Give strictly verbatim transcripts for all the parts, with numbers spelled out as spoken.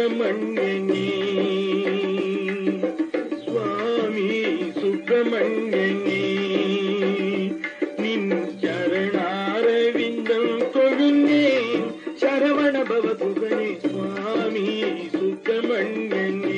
சுப்பிரமணியனே சுவாமி சுப்பிரமணியனே நின் சரணாரவிந்தம் தொழுந்தேன் சரவண பவ புகழே சுவாமி சுப்பிரமணியனே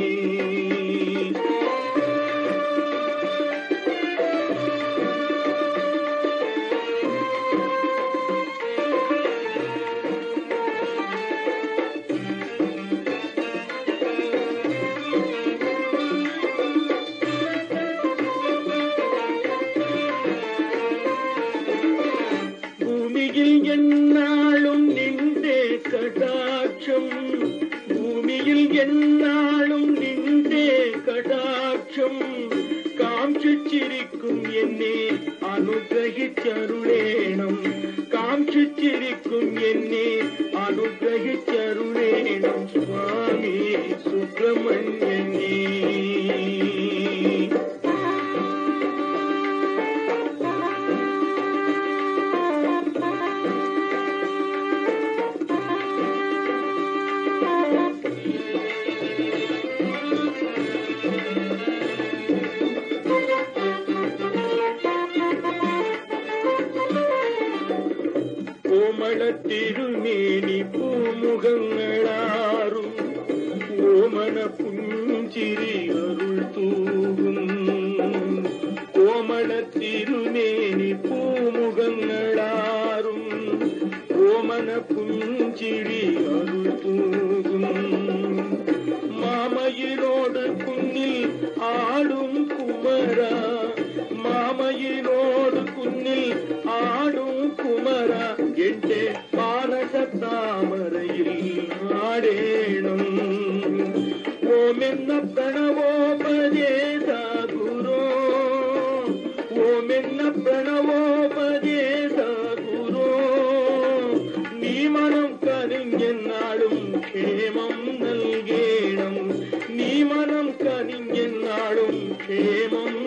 பூமியில் என்னாலும் நின்றே கடாட்சம் பூமியில் என்னாலும் நின்றே கடாட்சம் காமிச்சிருக்கும் என்னே அனுகிரகிச்சருளேனம் காமிச்சிருக்கும் என்னே அனுகிரகிச்சருளேனம் சுவாமி சுப்பிரமணியனே கோமள திருமேனி பூமுகங்களாரும் ஓமன புஞ்சிரி அருள் தூவும் கோமள திருமேனி பூமுகங்களாரும் ஓமன புஞ்சிரி அருள் தூவும் மாமயிலோடு குன்னில் ஆடும் குமரா மாமயிலோடு குன்னில் ஆடும் குமரா எட்டே பாரத தாமரையில் ஆடேணும் ஓமென்ன பிரணவோபதேச குரு ஓமென்ன பிரணவோபதேச குரு நீ மனம் கனிஞென்னாலும் க்ஷேமம் நல்கேണം நீ மனம் கனிஞென்னாலும் க்ஷேமம்